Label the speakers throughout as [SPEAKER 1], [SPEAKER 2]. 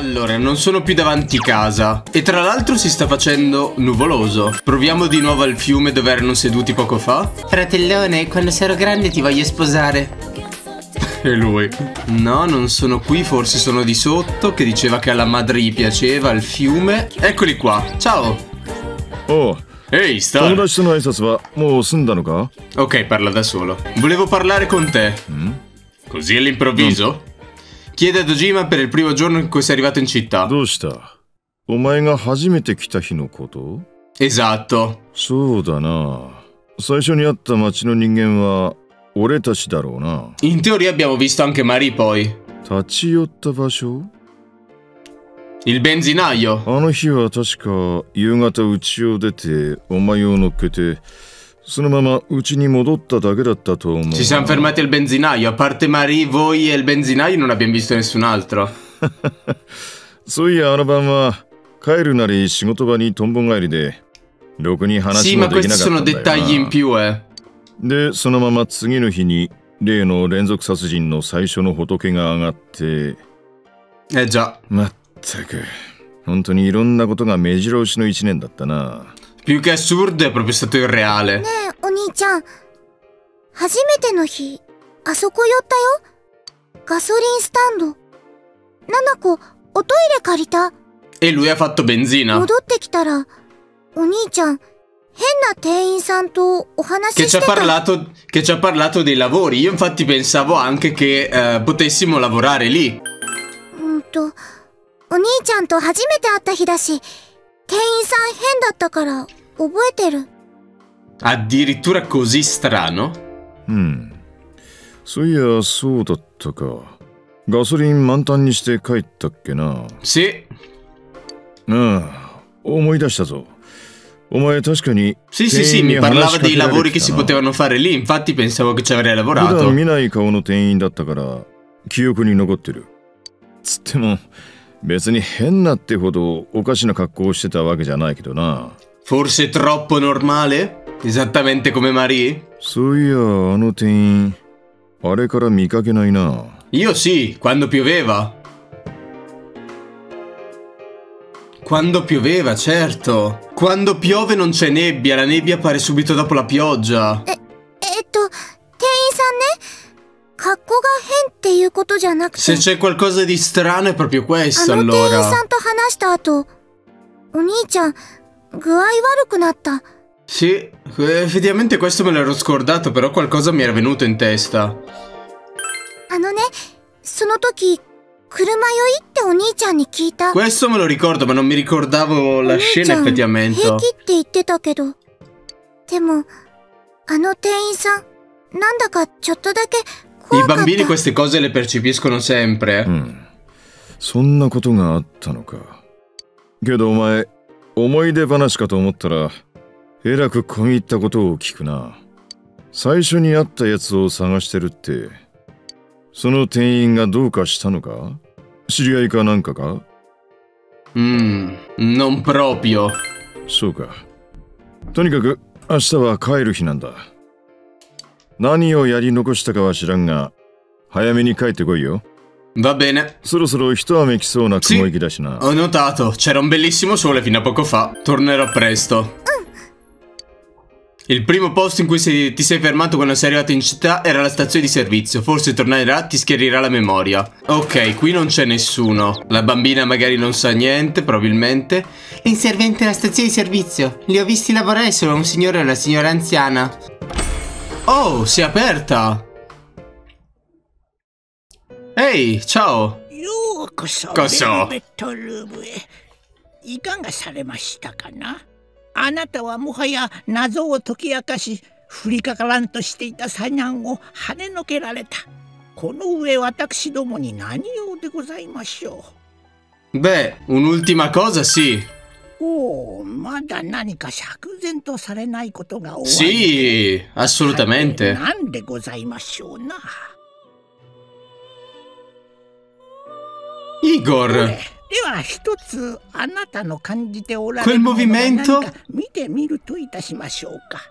[SPEAKER 1] Allora, non sono più davanti casa. E tra l'altro si sta facendo nuvoloso. Proviamo di nuovo al fiume dove erano seduti poco fa. Fratellone, quando sarò grande ti voglio sposare. E lui: no, non sono qui, forse sono di sotto. Che diceva che alla madre gli piaceva il fiume. Eccoli qua, ciao.
[SPEAKER 2] Oh,
[SPEAKER 1] ehi, Star. Ok, parla da solo. Volevo parlare con te. Così all'improvviso? Chiede a Dojima per il primo giorno in cui sei arrivato in città. Esatto. In teoria abbiamo visto anche Marie poi. Il benzinaio. Ci siamo fermati al benzinaio. A parte Marie, voi e il benzinaio non abbiamo visto nessun altro. Sì, ma questi sono dettagli in più,
[SPEAKER 2] で、そのまま次の日に例の連続殺人の最初の仏が上がって。
[SPEAKER 1] già。
[SPEAKER 2] まったく、本当にいろんなことが目白押しの一年だったな。
[SPEAKER 1] Più che assurdo è proprio stato irreale。
[SPEAKER 3] ねえ、お兄ちゃん。初めての日、あそこ寄ったよ。ガソリンスタンド。ナナコ、おトイレ借りた。
[SPEAKER 1] E lui ha fatto benzina。
[SPEAKER 3] 戻ってきたら、お兄ちゃん。che
[SPEAKER 1] ci ha parlato dei lavori. Io infatti pensavo anche che potessimo lavorare lì. Addirittura così strano? Sì. Sì, mi parlava dei lavori che si potevano fare lì, infatti pensavo che ci avrei lavorato. Forse troppo normale? Esattamente come Marie? Io sì, quando pioveva. Quando pioveva, certo. Quando piove non c'è nebbia, la nebbia appare subito dopo la pioggia. Se c'è qualcosa di strano è proprio questo, allora. Sì, effettivamente questo me l'ero scordato, però qualcosa mi era venuto in testa. Questo me lo ricordo, ma non mi ricordavo la scena effettivamente. I bambini queste cose le percepiscono sempre. Non proprio. Va bene. Sì, ho notato, c'era un bellissimo sole fino a poco fa. Tornerò presto. Il primo posto in cui ti sei fermato quando sei arrivato in città era la stazione di servizio. Forse tornerà, ti schiarirà la memoria. Ok, qui non c'è nessuno. La bambina magari non sa niente, probabilmente. L'inservente alla stazione di servizio. Li ho visti lavorare solo un signore e una signora anziana. Oh, si è aperta. Ehi, ciao. Cosa?
[SPEAKER 4] あなたはもはや謎を解き明かし、降りかからんとしていた災難を跳ねのけられた。この上私どもに何用でございましょ
[SPEAKER 1] う。Beh, un'ultima cosa, sì.
[SPEAKER 4] おお、まだ何か釈然とされないことが多い。
[SPEAKER 1] Sì, assolutamente.
[SPEAKER 4] なんでございましょうな。
[SPEAKER 1] Igor.
[SPEAKER 4] では一つあなたの感じておられるものが何か見てみるといたしましょうか。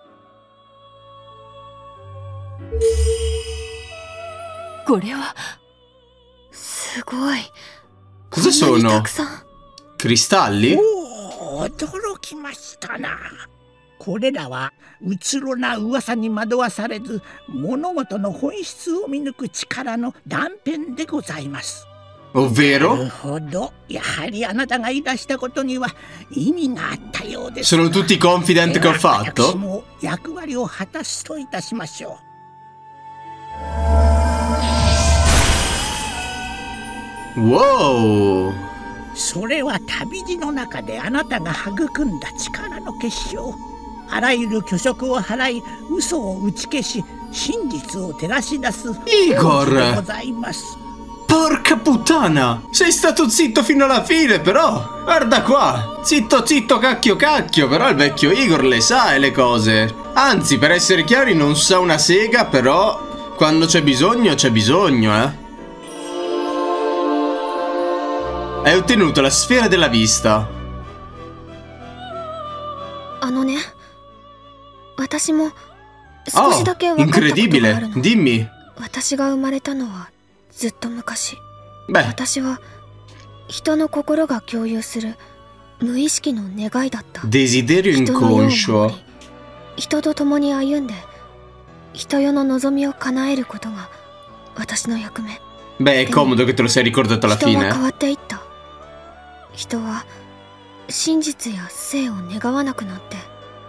[SPEAKER 5] これはすごい。
[SPEAKER 1] Cosa sono? Cristalli?
[SPEAKER 4] おお、驚きましたな。これらはうつろな噂に惑わされず物事の本質を見抜く力の断片でございます。
[SPEAKER 1] Ovvero?
[SPEAKER 4] なるほど。やはりあなたが言い出したことには意味があったようです。
[SPEAKER 1] Sono tutti confident che ho
[SPEAKER 4] 私
[SPEAKER 1] fatto?
[SPEAKER 4] も役割を果たすといたしましょう。
[SPEAKER 1] Wow!
[SPEAKER 4] それは旅路の中であなたが育んだ力の結晶。あらゆる虚飾を払い、嘘を打ち消し、真実を照らし出す
[SPEAKER 1] Igor!
[SPEAKER 4] でございます。
[SPEAKER 1] Porca puttana! Sei stato zitto fino alla fine, però! Guarda qua! Zitto, zitto, cacchio, cacchio! Però il vecchio Igor le sa le cose. Anzi, per essere chiari, non sa una sega, però quando c'è bisogno, eh? Hai ottenuto la sfera della vista.
[SPEAKER 3] ね、私も少しだけ分かったことがあるの。
[SPEAKER 1] Dimmi.
[SPEAKER 3] 私が生まれたのはずっと昔。
[SPEAKER 1] Beh.
[SPEAKER 3] 私は人の心が共有する無意識の願いだった。
[SPEAKER 1] Desiderio inconscio.
[SPEAKER 3] 人と共に歩んで人世の望みを叶えることが私の役目。
[SPEAKER 1] Beh, è comodo che te lo sei ricordato alla
[SPEAKER 3] 人は
[SPEAKER 1] fine.
[SPEAKER 3] 変わっていった。人は真実や生を願わなくなって、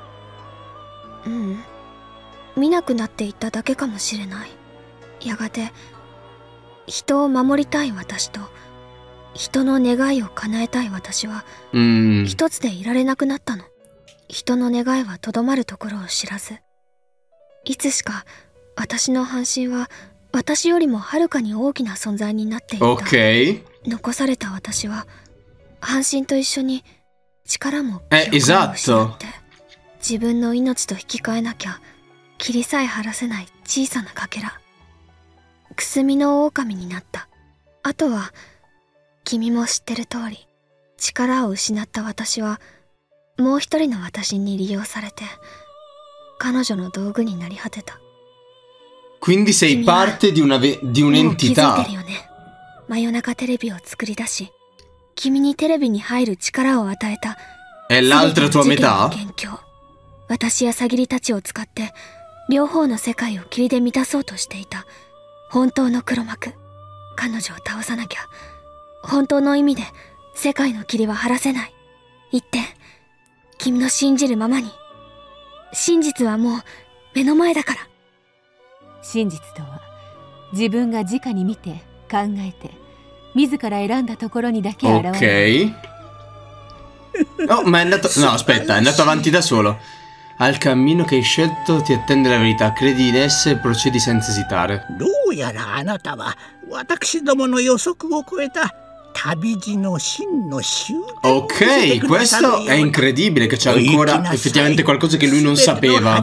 [SPEAKER 3] 見なくなっていっただけかもしれない。やがて人を守りたい私と人の願いを叶えたい私は一つでいられなくなったの。人の願いはとどまるところを知らず、いつしか私の半身は私よりもはるかに大きな存在になっていった。残された私は半身と一緒に力も記憶も失って自分の命と引き換えなきゃ霧さえ晴らせない小さなかけら、くすみの狼になった。あとは君も知ってる通り、力を失った私はもう一人の私に利用されて彼女の道具になり果てた。
[SPEAKER 1] Quindi sei parte di un'entità.
[SPEAKER 3] 真夜中テレビを作り出し、君にテレビに入る力を与えた。
[SPEAKER 1] È l'altra tua metà?
[SPEAKER 3] 私やさぎりたちを使って両方の世界を霧で満たそうとしていた本当の黒幕。彼女を倒さなきゃ本当の意味で世界の霧は晴らせない。一点、君の信じるままに。真実はもう目の前だから。
[SPEAKER 5] 真実とは自分が直に見て考えて自ら選んだところにだけ現れる。
[SPEAKER 1] Oh, ma è andato... No, aspetta, è andato avanti da solo. Al cammino che hai scelto ti attende la verità. Credi in essa e procedi senza esitare.
[SPEAKER 4] どうやらあなたは私どもの予測を超えた旅路の真の集大。
[SPEAKER 1] Ok, questo è incredibile che c'è ancora effettivamente qualcosa che lui non sapeva.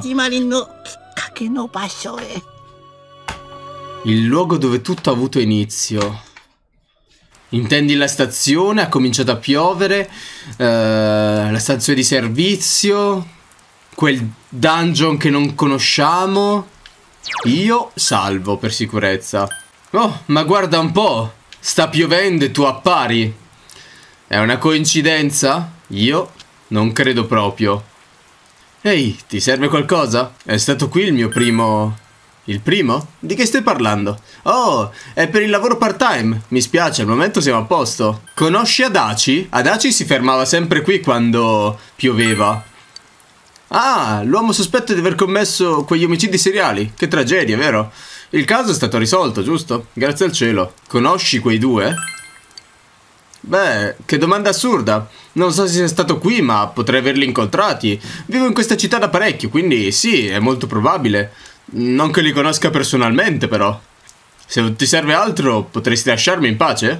[SPEAKER 1] Il luogo dove tutto ha avuto inizio. Intendi la stazione? Ha cominciato a piovere. La stazione di servizio. Quel dungeon che non conosciamo. Io salvo per sicurezza. Oh, ma guarda un po'. Sta piovendo e tu appari. È una coincidenza? Io non credo proprio. Ehi, ti serve qualcosa? È stato qui il mio primo... Il primo? Di che stai parlando? Oh, è per il lavoro part-time. Mi spiace, al momento siamo a posto. Conosci Adachi? Adachi si fermava sempre qui quando pioveva. Ah, l'uomo sospetto di aver commesso quegli omicidi seriali. Che tragedia, vero? Il caso è stato risolto, giusto? Grazie al cielo. Conosci quei due? Beh, che domanda assurda. Non so se sia stato qui, ma potrei averli incontrati. Vivo in questa città da parecchio, quindi sì, è molto probabile. Non che li conosca personalmente, però. Se non ti serve altro, potresti lasciarmi in pace?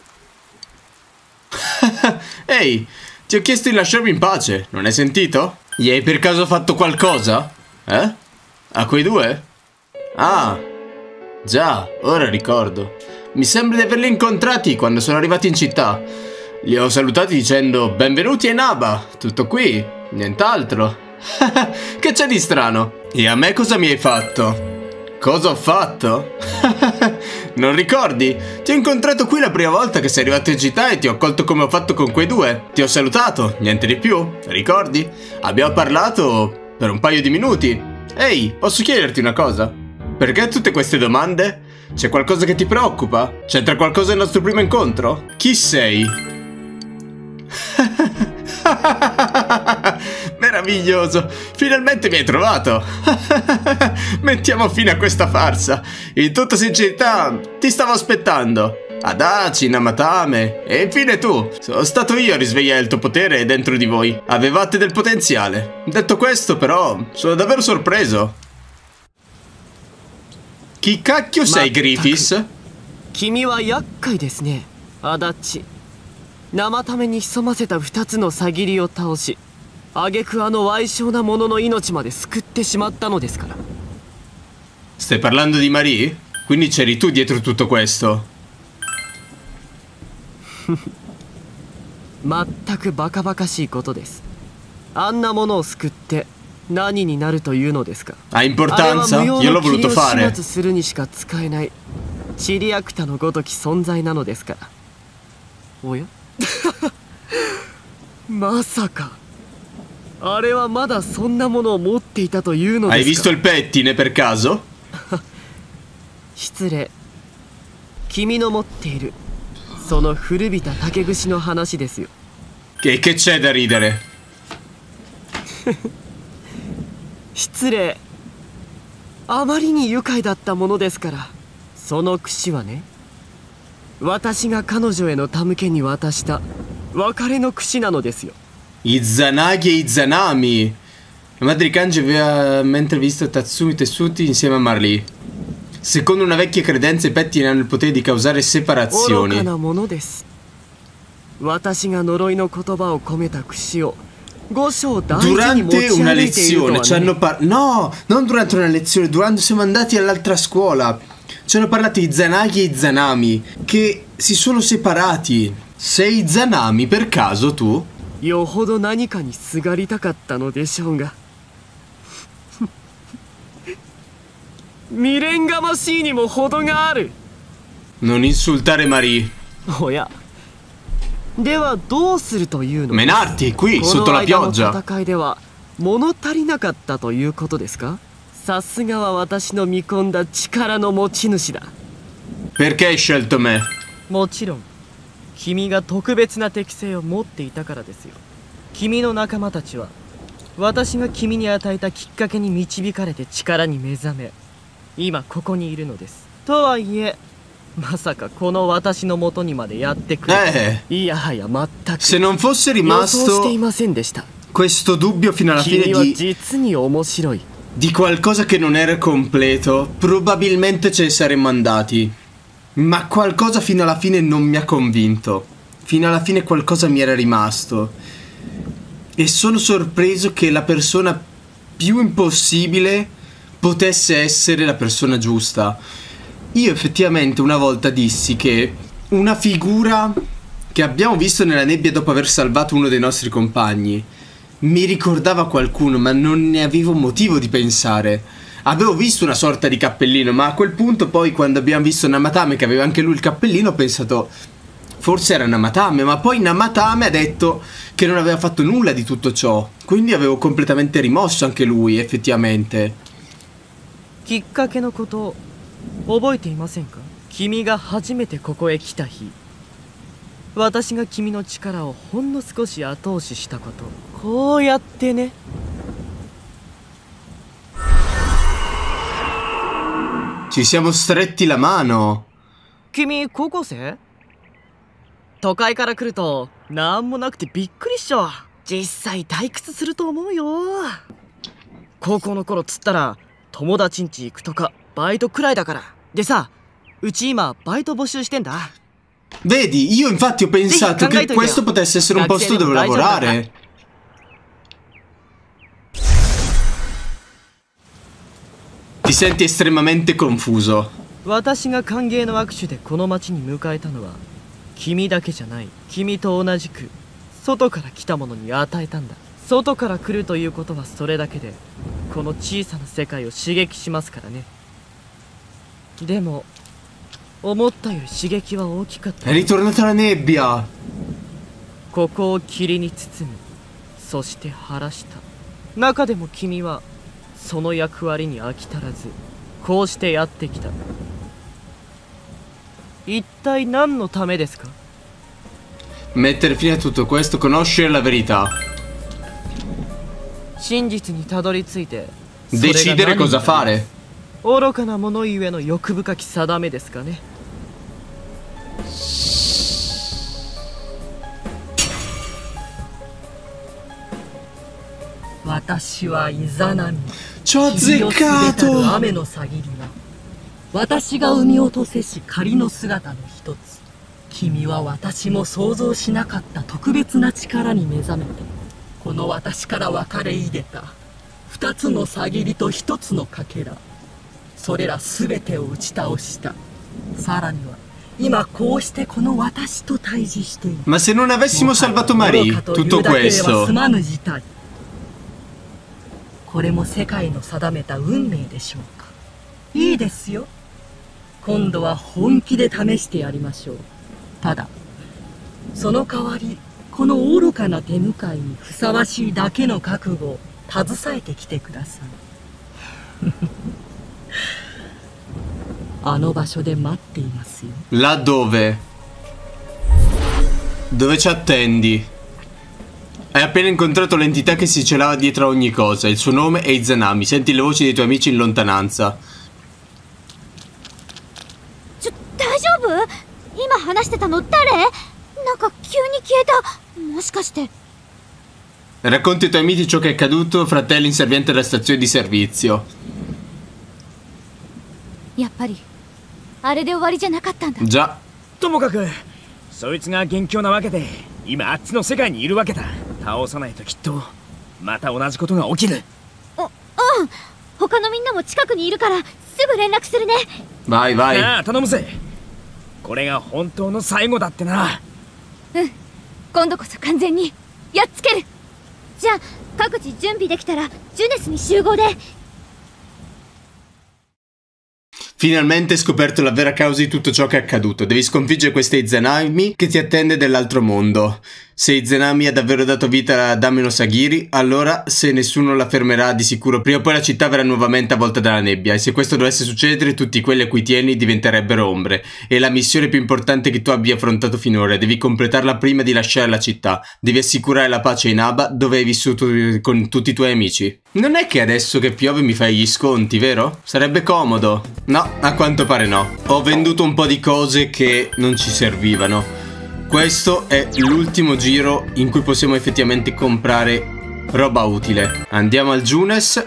[SPEAKER 1] Ehi, ti ho chiesto di lasciarmi in pace, non hai sentito? Gli hai per caso fatto qualcosa? Eh? A quei due? Ah, già, ora ricordo. Mi sembra di averli incontrati quando sono arrivati in città. Li ho salutati dicendo benvenuti a Inaba. Tutto qui, nient'altro. Che c'è di strano? E a me cosa mi hai fatto? Cosa ho fatto? Non ricordi? Ti ho incontrato qui la prima volta che sei arrivato in città e ti ho accolto come ho fatto con quei due. Ti ho salutato, niente di più, ricordi? Abbiamo parlato per un paio di minuti. Ehi, posso chiederti una cosa? Perché tutte queste domande? C'è qualcosa che ti preoccupa? C'entra qualcosa nel nostro primo incontro? Chi sei? Meraviglioso! Finalmente mi hai trovato! Mettiamo fine a questa farsa! In tutta sincerità, ti stavo aspettando! Adachi, Namatame e infine tu! Sono stato io a risvegliare il tuo potere dentro di voi. Avevate del potenziale. Detto questo, però, sono davvero sorpreso. Chi cacchio sei, Griffiths?
[SPEAKER 6] 君は厄介ですね、アダッチ。生ために潜ませた2つの詐欺りを倒し、挙句あの矮小な者の命まで救ってしまったのですから。
[SPEAKER 1] Stai parlando di Marie? Quindi c'eri tu dietro tutto questo?
[SPEAKER 6] 全くバカバカしいことです。あんなものを救って何になるというのですか。
[SPEAKER 1] Ha importanza? Io l'ho voluto fare.
[SPEAKER 6] あれは無用の霧を始末するにしか使えないチリアクタのごとき存在なのですから。おやまさかあれはまだそんなものを持っていたというのですか。
[SPEAKER 1] Hai visto il pettine per caso?
[SPEAKER 6] 失礼。君の持っているその古びた竹串の話ですよ。
[SPEAKER 1] Che c'è da ridere?
[SPEAKER 6] 失礼。あまりに愉快だったものですから。その串はね、私が彼女への手向けに渡した別れの串なのですよ。
[SPEAKER 1] Izanagi e Izanami. La madre di Kanji aveva mentre visto Tatsumi tessuti insieme a Marley. Secondo una vecchia credenza i pettini hanno il potere di causare separazioni.
[SPEAKER 6] 愚かなものです。私が呪いの言葉を込めた串を
[SPEAKER 1] Durante una lezione ci hanno parlato. No, non durante una lezione, durante siamo andati all'altra scuola. Ci hanno parlato Izanagi e Izanami che si sono separati. Sei Izanami per caso tu?
[SPEAKER 6] よほど何かにすがりたかったのでしょうが未練がましいにも程がある。
[SPEAKER 1] Non insultare Marie.
[SPEAKER 6] おや、ではどうするというのです。
[SPEAKER 1] Menarti qui sotto la
[SPEAKER 6] この間
[SPEAKER 1] pioggia.
[SPEAKER 6] の戦いでは物足りなかったということですか。さすがは私の見込んだ力の持ち主だ。
[SPEAKER 1] Perché hai scelto me?
[SPEAKER 6] もちろん君が特別な適性を持っていたからですよ。君の仲間たちは私が君に与えたきっかけに導かれて力に目覚め、今ここにいるのです。とはいえまさかこの私の元にまでやってくる。いやはや全く
[SPEAKER 1] Se non fosse
[SPEAKER 6] 予想してい
[SPEAKER 1] rimasto
[SPEAKER 6] ませんでした。
[SPEAKER 1] questo dubbio fino alla fine
[SPEAKER 6] 君は実に面白い。
[SPEAKER 1] di qualcosa che non era completo, probabilmente ce ne saremmo andati. Ma qualcosa fino alla fine non mi ha convinto. Fino alla fine qualcosa mi era rimasto. E sono sorpreso che la persona più impossibile potesse essere la persona giusta. Io effettivamente una volta dissi che una figura che abbiamo visto nella nebbia dopo aver salvato uno dei nostri compagni mi ricordava qualcuno, ma non ne avevo motivo di pensare. Avevo visto una sorta di cappellino, ma a quel punto poi quando abbiamo visto Namatame che aveva anche lui il cappellino ho pensato forse era Namatame, ma poi Namatame ha detto che non aveva fatto nulla di tutto ciò, quindi avevo completamente rimosso anche lui effettivamente.
[SPEAKER 6] きっかけのこと覚えていませんか。君が初めてここへ来た日、私が君の力をほんの少し後押ししたこと。こうやってね。
[SPEAKER 1] Ci siamo stretti la mano.
[SPEAKER 6] 君高校生？都会から来るとなんもなくてびっくりっしょ。実際退屈すると思うよ。高校の頃つったら友達ん家行くとかバイトくらいだから。でさ、うち今バイト募集してんだ。
[SPEAKER 1] Vedi, io infatti ho pensato che questo potesse essere un posto dove lavorare. Ti senti estremamente confuso.
[SPEAKER 6] 私が歓迎の握手でこの町に迎えたのは君だけじゃない。君と同じく外から来たものに与えたんだ。外から来るということはそれだけでこの小さな世界を刺激しますからね。でも思ったより刺激は大きかった。
[SPEAKER 1] È ritornata la nebbia.
[SPEAKER 6] ここを霧に包む、そして晴らした。中でも君はその役割に飽き足らず、こうしてやってきた。一体何のためですか？
[SPEAKER 1] Mettere fine a tutto questo, conoscere la verità.
[SPEAKER 6] 真実にたどり着いて
[SPEAKER 1] Decidere cosa fare.
[SPEAKER 6] 愚かなものゆえの欲深き定めですかね。
[SPEAKER 7] 私はイザナミ。
[SPEAKER 1] Ci ho azzeccato!
[SPEAKER 7] 雨のさぎりは私が生み落とせし仮の姿の一つ。君は私も想像しなかった特別な力に目覚めて、この私から分かれ入れた二つのさぎりと一つのかけら、それら全てを打ち倒した。さらには今こうしてこの私と対峙している。
[SPEAKER 1] Ma se non avessimo salvato Marie, tutto questo.
[SPEAKER 7] すまぬ事態。これも世界の定めた運命でしょうか。いいですよ。今度は本気で試してやりましょう。ただその代わりこの愚かな手向かいにふさわしいだけの覚悟を携えてきてください。あの場所で待っていますよ。
[SPEAKER 1] Là dove? Dove ci attendi? Hai appena incontrato l'entità che si celava dietro a ogni cosa. Il suo nome è Izanami. Senti le voci dei tuoi amici in lontananza.
[SPEAKER 3] 大丈夫？今話してたの誰？なんか急に消えた。もしかして。
[SPEAKER 1] Racconti ai tuoi amici ciò che è accaduto, fratello inserviente della stazione di servizio.
[SPEAKER 3] やっぱりあれで終わりじゃなかったんだ。
[SPEAKER 1] Già.
[SPEAKER 8] ともかくそいつが元凶なわけで、今あっちの世界にいるわけだ。倒さないときっとまた同じことが起きる。
[SPEAKER 3] 他のみんなも近くにいるからすぐ連絡するね。
[SPEAKER 1] Vai, vai.
[SPEAKER 8] ああ、頼むぜ。これが本当の最後だってな。
[SPEAKER 3] 今度こそ完全にやっつける。じゃあ各自準備できたらジュネスに集合で。
[SPEAKER 1] Finalmente hai scoperto la vera causa di tutto ciò che è accaduto. Devi sconfiggere questa Izanami che ti attende dell'altro mondo. Se Izanami ha davvero dato vita ad Ame no Sagiri, allora se nessuno la fermerà di sicuro prima o poi la città verrà nuovamente avvolta dalla nebbia. E se questo dovesse succedere, tutti quelli a cui tieni diventerebbero ombre. È la missione più importante che tu abbia affrontato finora. Devi completarla prima di lasciare la città. Devi assicurare la pace in Aba, dove hai vissuto con tutti i tuoi amici. Non è che adesso che piove mi fai gli sconti, vero? Sarebbe comodo. No, a quanto pare no. Ho venduto un po' di cose che non ci servivano. Questo è l'ultimo giro in cui possiamo effettivamente comprare roba utile. Andiamo al Junes.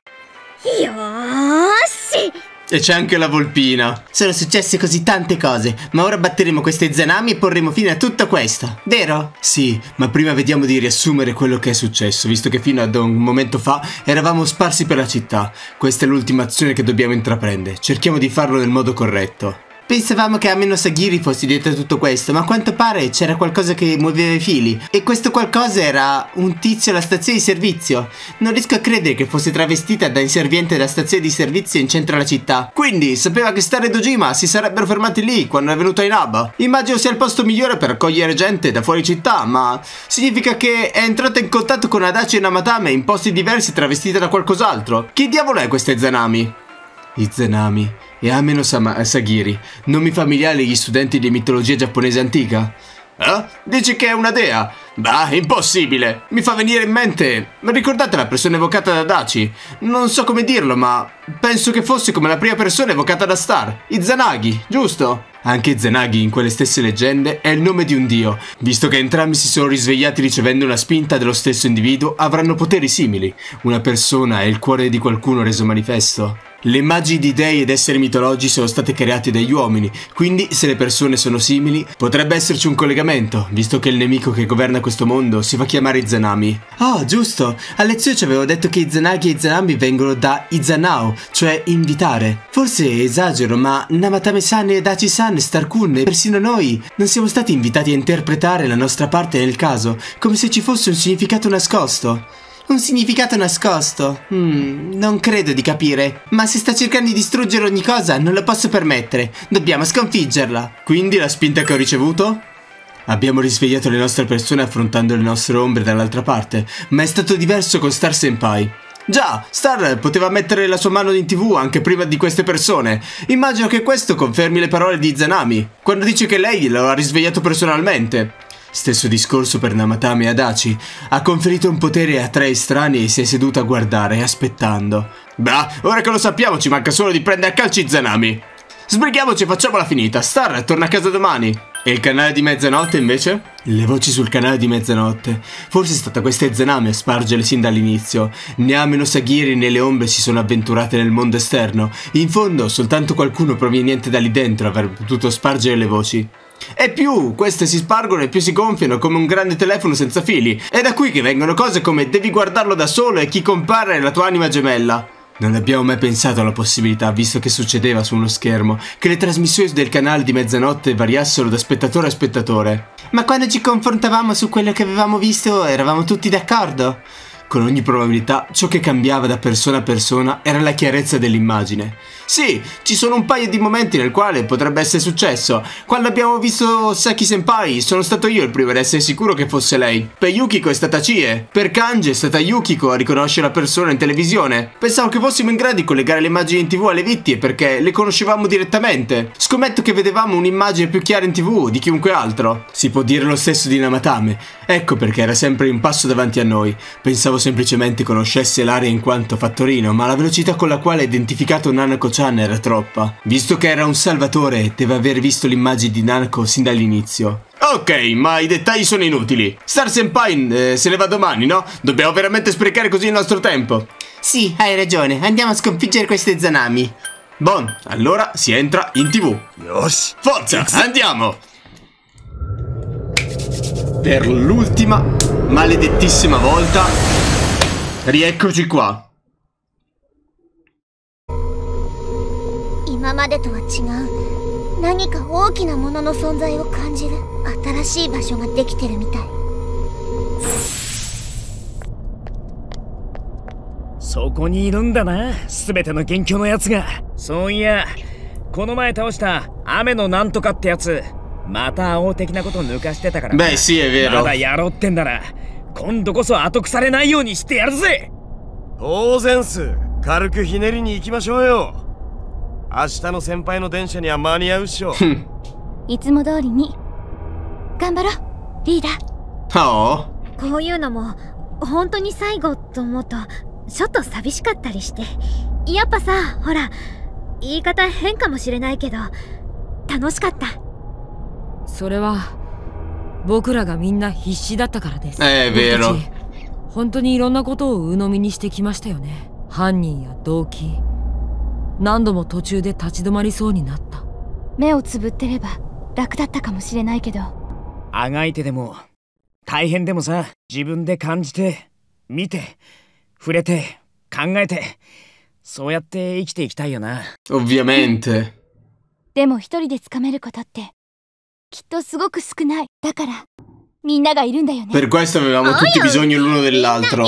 [SPEAKER 1] E c'è anche la volpina. Sono successe così tante cose, ma ora batteremo queste Izanami e porremo fine a tutto questo, vero? Sì, ma prima vediamo di riassumere quello che è successo, visto che fino ad un momento fa eravamo sparsi per la città. Questa è l'ultima azione che dobbiamo intraprendere. Cerchiamo di farlo nel modo corretto. Pensavamo che Ame no Sagiri fosse dietro tutto questo, ma a quanto pare c'era qualcosa che muoveva i fili. E questo qualcosa era un tizio alla stazione di servizio. Non riesco a credere che fosse travestita da inserviente della stazione di servizio in centro alla città. Quindi sapeva che Star e Dojima si sarebbero fermati lì quando è venuta in Aba. Immagino sia il posto migliore per accogliere gente da fuori città, ma significa che è entrata in contatto con Adachi e Namatame in posti diversi travestita da qualcos'altro. Chi diavolo è questa Izanami? Izanami e Ame no Sagiri, nomi familiari agli studenti di mitologia giapponese antica? Dici che è una dea? Bah, impossibile! Mi fa venire in mente... Ricordate la persona evocata da Adachi? Non so come dirlo, ma penso che fosse come la prima persona evocata da Star, Izanagi, giusto? Anche Izanagi in quelle stesse leggende è il nome di un dio. Visto che entrambi si sono risvegliati ricevendo una spinta dello stesso individuo, avranno poteri simili. Una persona è il cuore di qualcuno reso manifesto. Le immagini di dei ed esseri mitologici sono state create dagli uomini, quindi se le persone sono simili, potrebbe esserci un collegamento, visto che il nemico che governa questo mondo si fa chiamare Izanami. Oh, giusto! A lezione ci avevo detto che Izanagi e Izanami vengono da Izanao, cioè invitare. Forse esagero, ma Namatame-san e Adachi-san e Star-kun e persino noi non siamo stati invitati a interpretare la nostra parte nel caso, come se ci fosse un significato nascosto. Un significato nascosto? Non credo di capire. Ma se sta cercando di distruggere ogni cosa, non lo posso permettere. Dobbiamo sconfiggerla. Quindi la spinta che ho ricevuto? Abbiamo risvegliato le nostre persone affrontando le nostre ombre dall'altra parte, ma è stato diverso con Star Senpai. Già, Star poteva mettere la sua mano in TV anche prima di queste persone. Immagino che questo confermi le parole di Izanami, quando dice che lei lo ha risvegliato personalmente. Stesso discorso per Namatame e Adachi. Ha conferito un potere a 3 estranei e si è seduta a guardare, aspettando. Beh, ora che lo sappiamo ci manca solo di prendere a calci Izanami. Sbrighiamoci e facciamola finita. Star torna a casa domani. E il canale di mezzanotte invece? Le voci sul canale di mezzanotte. Forse è stata questa Izanami a spargerle sin dall'inizio. Né Ame Sagiri né le ombre si sono avventurate nel mondo esterno. In fondo soltanto qualcuno proveniente da lì dentro avrebbe potuto spargere le voci. E più queste si spargono e più si gonfiano come un grande telefono senza fili. È da qui che vengono cose come devi guardarlo da solo e chi compare è la tua anima gemella. Non abbiamo mai pensato alla possibilità, visto che succedeva su uno schermo, che le trasmissioni del canale di mezzanotte variassero da spettatore a spettatore. Ma quando ci confrontavamo su quello che avevamo visto, eravamo tutti d'accordo? Con ogni probabilità, ciò che cambiava da persona a persona era la chiarezza dell'immagine. Sì, ci sono un paio di momenti nel quale potrebbe essere successo. Quando abbiamo visto Saki Senpai, sono stato io il primo ad essere sicuro che fosse lei. Per Yukiko è stata Chie. Per Kanji è stata Yukiko a riconoscere la persona in televisione. Pensavo che fossimo in grado di collegare le immagini in TV alle vittime perché le conoscevamo direttamente. Scommetto che vedevamo un'immagine più chiara in TV di chiunque altro. Si può dire lo stesso di Namatame. Ecco perché era sempre un passo davanti a noi. Pensavo semplicemente conoscesse l'area in quanto fattorino, ma la velocità con la quale ha identificato Nanako-chan era troppa. Visto che era un salvatore, deve aver visto l'immagine di Nanako sin dall'inizio. Ok, ma i dettagli sono inutili. Star Senpai se ne va domani, no? Dobbiamo veramente sprecare così il nostro tempo. Sì, hai ragione, andiamo a sconfiggere queste Izanami. Bon, allora si entra in TV.
[SPEAKER 2] Yoshi.
[SPEAKER 1] Forza, andiamo! Per l'ultima maledettissima volta, rieccoci qua.
[SPEAKER 3] 今までとは違う何か大きなものの存在を感じる新しい場所ができてるみたい。
[SPEAKER 8] そこにいるんだな、すべての元凶のやつが。そういや、この前倒した雨のなんとかってやつ、また青的なこと抜かしてたから。
[SPEAKER 1] Beh, sì, è vero.
[SPEAKER 8] まだやろうってんだら、今度こそ後腐れないようにしてやるぜ。
[SPEAKER 9] 当然っす。軽くひねりに行きましょうよ。明日の先輩の電車には間に合うっしょ。
[SPEAKER 3] いつも通りに頑張ろう、リーダー。
[SPEAKER 1] Oh.
[SPEAKER 3] こういうのも本当に最後と思うとちょっと寂しかったりして。やっぱさ、ほら、言い方変かもしれないけど楽しかった。
[SPEAKER 5] それは僕らがみんな必死だったからです。
[SPEAKER 1] vero.
[SPEAKER 5] 本当にいろんなことを鵜呑みにしてきましたよね。犯人や動機、何度も途中で立ち止まりそうになった。
[SPEAKER 3] 目をつぶってれば楽だったかもしれないけど、
[SPEAKER 8] あがいてでも大変でもさ、自分で感じて見て触れて考えて、そうやって生きていきたいよな。
[SPEAKER 1] Ovviamente.
[SPEAKER 3] でも一人でつかめることってきっとすごく少ない。だからみんながいるんだよね。
[SPEAKER 1] Per questo avevamo tutti bisogno l'uno dell'altro.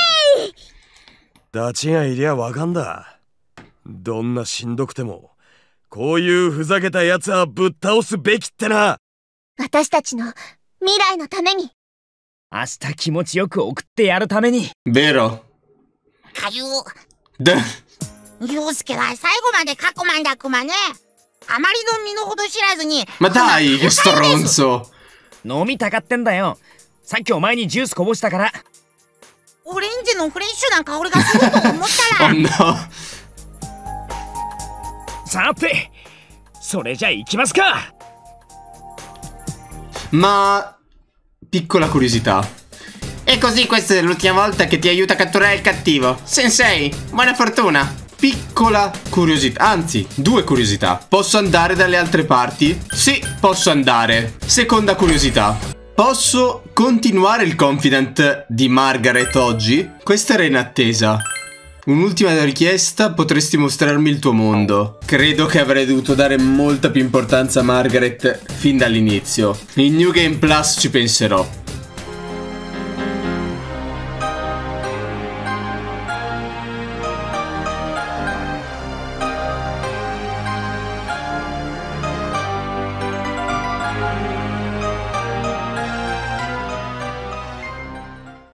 [SPEAKER 9] ダチがいりゃわかんだ。どんなしんどくてもこういうふざけたやつはぶっ倒すべきってな。
[SPEAKER 3] 私たちの未来のために。
[SPEAKER 8] 明日気持ちよく送ってやるために。
[SPEAKER 1] Vero.
[SPEAKER 10] かゆう。
[SPEAKER 1] De
[SPEAKER 10] 陽介は最後まで過去まんだくまね。あまりの身の程知らずに。
[SPEAKER 1] Ma dai, che stronzo.
[SPEAKER 8] 飲みたかってんだよ。さっきお前にジュースこぼしたから。
[SPEAKER 10] オレンジのフレッシュな香りがすると思ったら。
[SPEAKER 1] Oh no.
[SPEAKER 8] さて、それじゃ行きますか。
[SPEAKER 1] Ma piccola curiosità. E così questa è l'ultima volta che ti aiuta a catturare il cattivo. Sensei, buona fortuna. Piccola curiosità, anzi, due curiosità. Posso andare dalle altre parti? Sì, posso andare. Seconda curiosità. Posso continuare il confident di Margaret oggi? Questa era in attesa. Un'ultima richiesta, potresti mostrarmi il tuo mondo. Credo che avrei dovuto dare molta più importanza a Margaret fin dall'inizio. In New Game Plus ci penserò.